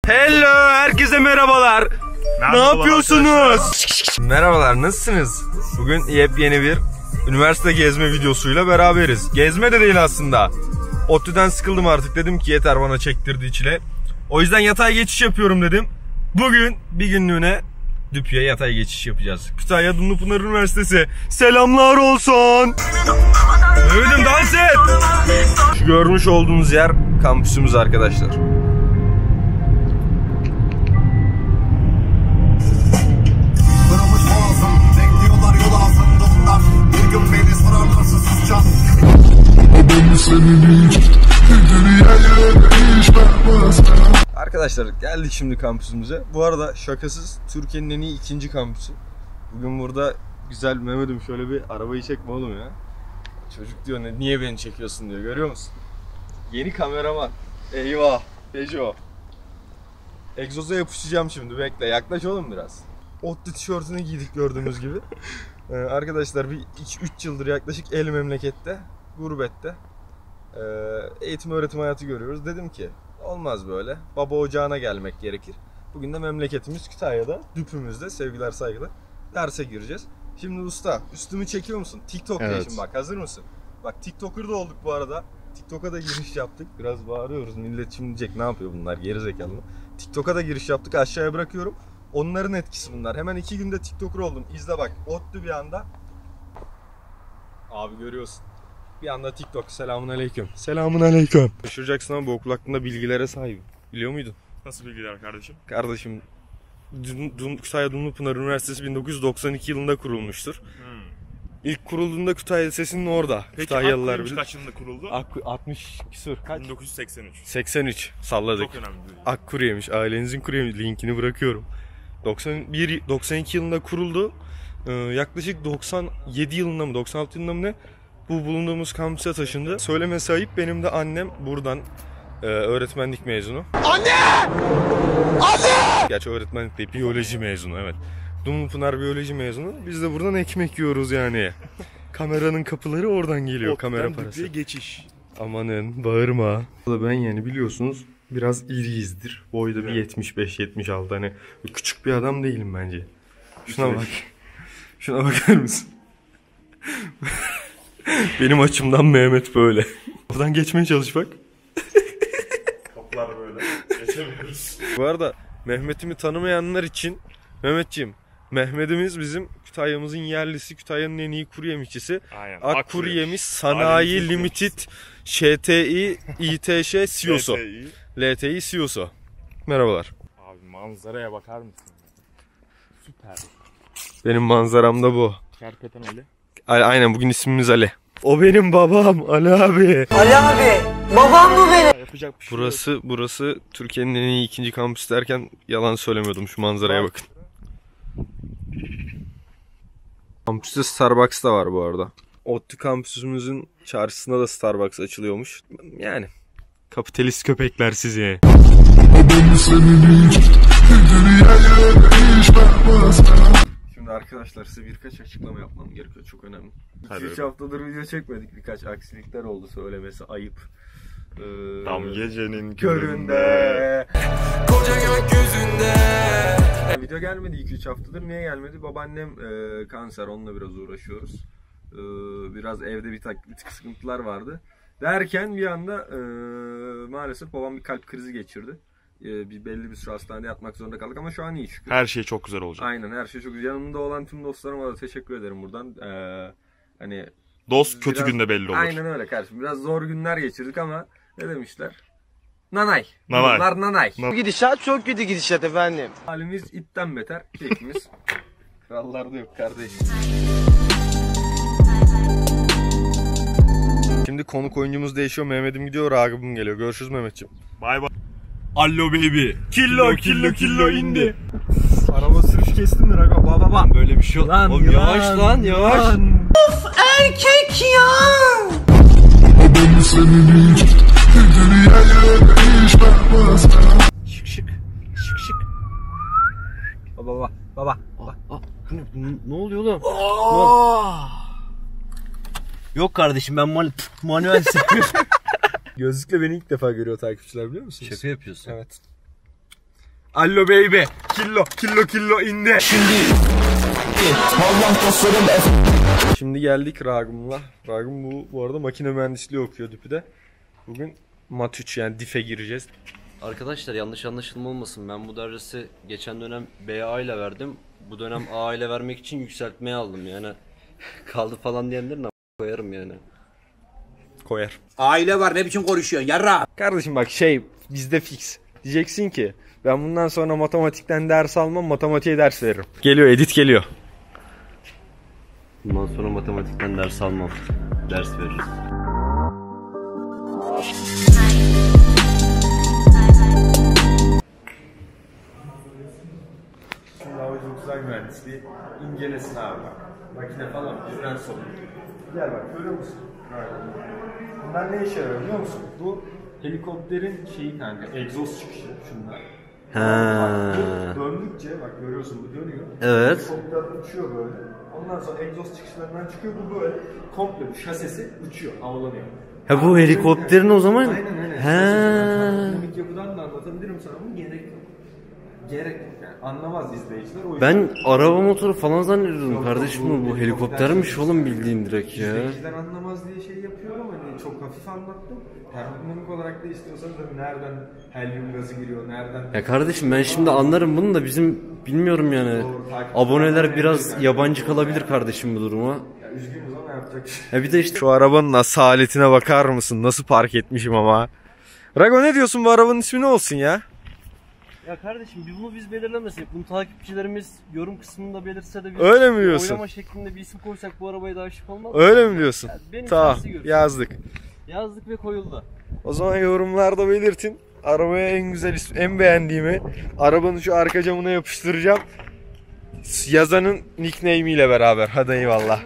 Hello, herkese merhabalar. Ne yapıyorsunuz? Merhabalar, nasılsınız? Bugün yepyeni bir üniversite gezme videosuyla beraberiz. Gezme de değil aslında. ODTÜ'den sıkıldım artık, dedim ki yeter bana çektirdiği çile. O yüzden yatay geçiş yapıyorum dedim. Bugün bir günlüğüne DÜP'ye yatay geçiş yapacağız. Kütahya Dumlupınar Üniversitesi. Selamlar olsun. Övdüm, dans et. Şu görmüş olduğunuz yer kampüsümüz arkadaşlar. Arkadaşlar geldik şimdi kampüsümüze. Bu arada şakasız Türkiye'nin en iyi ikinci kampüsü. Bugün burada güzel Mehmet'im şöyle bir arabayı çekme oğlum ya. Çocuk diyor niye beni çekiyorsun diyor, görüyor musun? Yeni kameraman. Eyvah Bejo. Egzoza yapışacağım şimdi, bekle, yaklaş oğlum biraz. ODTÜ tişörtünü giydik gördüğünüz gibi. Arkadaşlar bir 2-3 yıldır yaklaşık el memlekette, gurbette eğitim öğretim hayatı görüyoruz. Dedim ki olmaz böyle, baba ocağına gelmek gerekir. Bugün de memleketimiz Kütahya'da, DÜP'ümüzde, sevgiler saygılar, derse gireceğiz. Şimdi usta, üstümü çekiyor musun? TikTok'tayım evet. Bak, hazır mısın? Bak, TikToker da olduk bu arada. TikTok'a da giriş yaptık. Biraz bağırıyoruz, millet şimdi diyecek ne yapıyor bunlar, gerizekalı mı? TikTok'a da giriş yaptık, aşağıya bırakıyorum. Onların etkisi bunlar. Hemen 2 günde TikToker oldum. İzle bak, ODTÜ bir anda. Abi görüyorsun. Bir anda TikTok. Selamun aleyküm. Selamun aleyküm. Şaşıracaksın ama bu okul hakkında bilgilere sahibim. Biliyor muydun? Nasıl bilgiler kardeşim? Kardeşim, Kütahya Dumlupınar Üniversitesi 1992 yılında kurulmuştur. İlk kurulduğunda Kütahya Lisesi'nin orada. Peki Kütahyalılar bilir. Kaç yılında kuruldu? 60 küsur. Kaç? 1983. 83 salladık. Çok önemli. Akkuru yemiş. Ailenizin kuru yemiş. Linkini bırakıyorum. 92 yılında kuruldu. Yaklaşık 97 yılında mı 96 yılında mı ne? Bu bulunduğumuz kampüse taşındı. Söylemesi ayıp, benim de annem buradan öğretmenlik mezunu. Anne! Anne! Gerçi öğretmenlik değil, biyoloji mezunu, evet. Dumlupınar biyoloji mezunu. Biz de buradan ekmek yiyoruz yani. Kameranın kapıları oradan geliyor, kamera parası. Geçiş. Amanın bağırma. Ben yani biliyorsunuz biraz iriyizdir. Boyda bir 75-76, hani küçük bir adam değilim bence. Şuna bak. Şuna bakar mısın? Benim açımdan Mehmet böyle. Buradan geçmeye çalış bak. Kapılar böyle. Geçemiyoruz. Bu arada Mehmet'imi tanımayanlar için, Mehmetciğim, Mehmet'imiz bizim Kütahya'mızın yerlisi, Kütahya'nın en iyi kuru yemişçisi. Akkuru Yemiş Sanayi Limited ŞTİ İTŞ CEO'su. LTİ CEO'su. Merhabalar. Abi manzaraya bakar mısın? Süper. Benim manzaram da bu. Kerpeten Ali. Aynen, bugün ismimiz Ali. O benim babam, Ali abi. Ali abi, babam mı benim? Yapacak bir şey Burası Türkiye'nin en iyi ikinci kampüsü derken yalan söylemiyordum, şu manzaraya bakın. Kampüste Starbucks da var bu arada. ODTÜ kampüsümüzün çarşısında da Starbucks açılıyormuş. Yani kapitalist köpekler sizi. Şimdi arkadaşlar size birkaç açıklama yapmam gerekiyor, çok önemli. 2-3 haftadır video çekmedik, birkaç aksilikler oldu, söylemesi ayıp. Tam gecenin köründe. Koca gökyüzünde. Video gelmedi 2-3 haftadır. Niye gelmedi? Babaannem kanser, onunla biraz uğraşıyoruz. Biraz evde bir tık sıkıntılar vardı. Derken bir anda maalesef babam bir kalp krizi geçirdi. Belli bir süre hastanede yatmak zorunda kaldık ama şu an iyi şükür. Her şey çok güzel olacak. Aynen, her şey çok güzel. Yanımda olan tüm dostlarıma da teşekkür ederim buradan. Hani dost kötü günde belli olur. Aynen öyle kardeşim. Biraz zor günler geçirdik ama ne demişler? Nanay. Nanay. Bunlar nanay. Bu gidişat çok kötü gidişat efendim. Halimiz itten beter. Keyfimiz krallarda yok kardeşim. Şimdi konuk oyuncumuz değişiyor. Mehmet'im gidiyor, Ragıp'ım geliyor. Görüşürüz Mehmetciğim. Bay bay. Allo baby. Killo indi. Araba sürüş kestin mi Ragıp? Baba. Böyle bir şey lan. Oğlum yavaş lan, yavaş. Of erkek ya. Şık. Baba. Ne oluyor oğlum? Yok kardeşim, ben manuel seviyorum. Gözlükle beni ilk defa görüyor takipçiler, biliyor musunuz? Şaka yapıyorsun. Evet. Allo baby. Killo indi. Şimdi geldik Ragım'la. Ragım bu arada makine mühendisliği okuyor DÜPÜ'de. Bugün Mat 3 yani DİF'e gireceğiz. Arkadaşlar yanlış anlaşılma olmasın. Ben bu dersi geçen dönem BA ile verdim. Bu dönem A ile vermek için yükseltmeye aldım yani. Kaldı falan diyenlerin koyarım yani. Koyar. Aile var ne biçim konuşuyorsun yarra? Kardeşim bak bizde fix. Diyeceksin ki ben bundan sonra matematikten ders almam, matematiğe ders veririm. Geliyor, edit geliyor. Bundan sonra matematikten ders almam. Ders veririm. Şimdi havacılık uzay mühendisliği incelesin abi bak. Makine falan bizden sorun. Gel bak görüyor musun? Bunlar ne işe yarıyor biliyor musun? Bu helikopterin şeyi kanka, egzoz çıkışı şunlar. Döndükçe bak görüyorsun bu dönüyor. Evet. Helikopter uçuyor böyle. Ondan sonra egzoz çıkışlarından çıkıyor bu böyle komple şasisi uçuyor, havalanıyor. Ha bu helikopterin o zaman? Aynen. Dinamik yapıdan da anlatabilirim sana ama gerek yok. Gerek yok yani. Anlamaz izleyiciler o yüzden. Ben araba motoru falan zannediyordum kardeşim, bu helikoptermiş oğlum bildiğin direkt ya. İzleyiciler anlamaz diye şey yapıyorum hani çok hafif anlattım. Termodinamik olarak da istiyorsanız da nereden helyum gazı giriyor, nereden... Ya kardeşim ben şimdi anlarım bunu da bizim bilmiyorum yani. Aboneler biraz yabancı kalabilir kardeşim bu duruma. Ya üzgünüz ama yapacak bir şey. Ya bir de işte Şu arabanın asaletine bakar mısın? Nasıl park etmişim ama. Rago ne diyorsun, bu arabanın ismi ne olsun ya? ya kardeşim bunu biz belirlemesek, bunu takipçilerimiz yorum kısmında belirse de biz Öyle mi diyorsun? oylama şeklinde bir isim koysak bu arabaya daha şık olmaz. Öyle mi diyorsun? Yani benim Tamam, şahsi görüşüm. yazdık. Yazdık ve koyuldu. O zaman yorumlarda belirtin. Arabaya en güzel en beğendiğimi arabanın şu arka camına yapıştıracağım. Yazanın nickname ile beraber. Hadi eyvallah.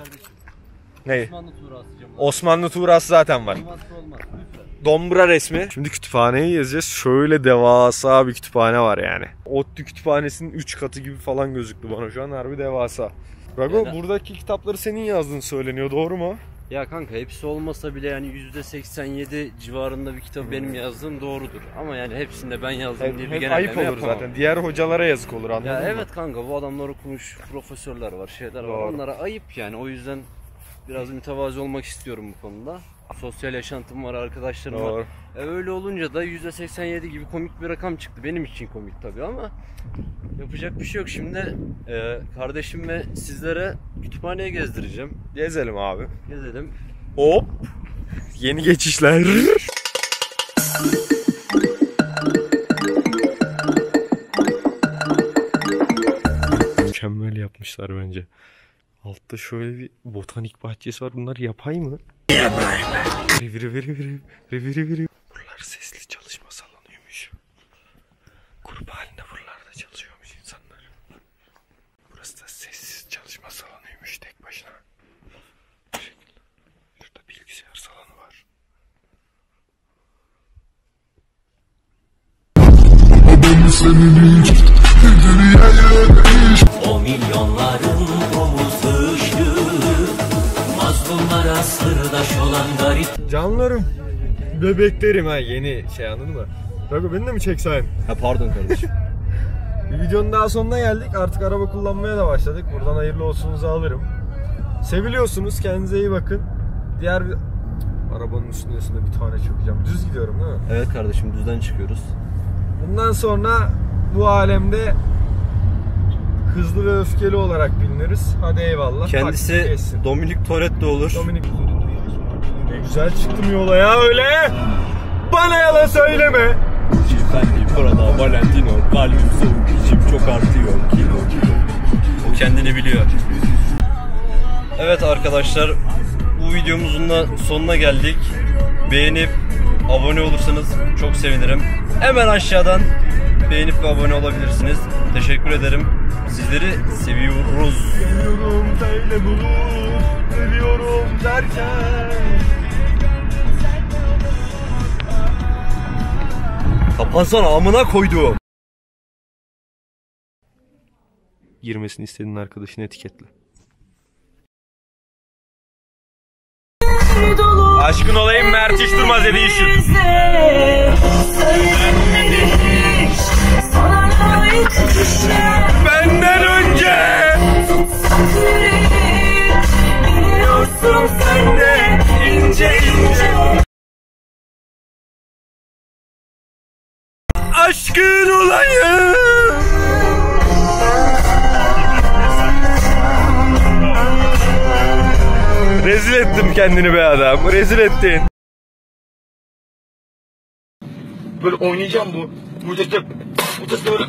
Neyi? Osmanlı Tuğrası camı. Osmanlı Tuğrası zaten var. Olmazsa olmaz. Lütfen. Dombra resmi. Şimdi kütüphaneyi gezeceğiz. Şöyle devasa bir kütüphane var yani. ODTÜ kütüphanesinin 3 katı gibi falan gözüktü bana şu an, harbi devasa. Rago Yani... buradaki kitapları senin yazdığın söyleniyor, doğru mu? Ya kanka hepsi olmasa bile yani %87 civarında bir kitap benim yazdığım doğrudur. Ama yani hepsinde ben yazdım diye bir genelleme ayıp olur yapamam. zaten. Diğer hocalara yazık olur, anladın Ya mı? evet kanka, bu adamlar okumuş, profesörler var, şeyler var. Doğru. Onlara ayıp yani, o yüzden biraz mütevazı olmak istiyorum bu konuda. Sosyal yaşantım var, arkadaşlarım Doğru. var. Öyle olunca da %87 gibi komik bir rakam çıktı. Benim için komik tabii ama yapacak bir şey yok. Şimdi kardeşim ve sizlere kütüphaneye gezdireceğim. Gezelim abi. Gezelim. Hop. Yeni geçişler. Mükemmel yapmışlar bence. Altta şöyle bir botanik bahçesi var. Bunlar yapay mı? Viri. Buralar sesli çalışma salonuymuş. Grup halinde buralarda çalışıyormuş insanlar. Burası da sessiz çalışma salonuymuş tek başına. Bu şekilde. Şurada bilgisayar salonu var. O milyonların omuz ışığı, mazlumlara sırdaş olan garip. Canlarım, bebeklerim ha, yeni şey, anladın mı? Rago beni de mi çeksen? Ha pardon kardeşim. Bir videonun daha sonuna geldik. Artık araba kullanmaya da başladık. Buradan hayırlı olsunuzu alırım. Seviliyorsunuz. Kendinize iyi bakın. Diğer bir... Arabanın üstüne bir tane çökeceğim. Düz gidiyorum değil mi? Evet kardeşim, düzden çıkıyoruz. Bundan sonra bu alemde hızlı ve öfkeli olarak biliniriz. Hadi eyvallah. Kendisi Dominic Toretto olur. Dominic. Ne güzel çıktım yola ya öyle. Bana yalan söyleme. Fendi, Prada, Valentino, kalbim soğuk, içim çok artıyor. Kilo. O kendini biliyor. Evet arkadaşlar, bu videomuzun da sonuna geldik. Beğenip abone olursanız çok sevinirim. Hemen aşağıdan beğenip ve abone olabilirsiniz. Teşekkür ederim. Sizleri seviyoruz. Seviyorum söyle bulur. Seviyorum derken. Kapansana amına koyduğum. Girmesini istediğin arkadaşını etiketle. Aşkın olayım Mert hiç durmaz edition. Sana aşkın olayım. Rezil ettim kendini be adam. Rezil ettin. Böyle oynayacağım bu. Bu teste böyle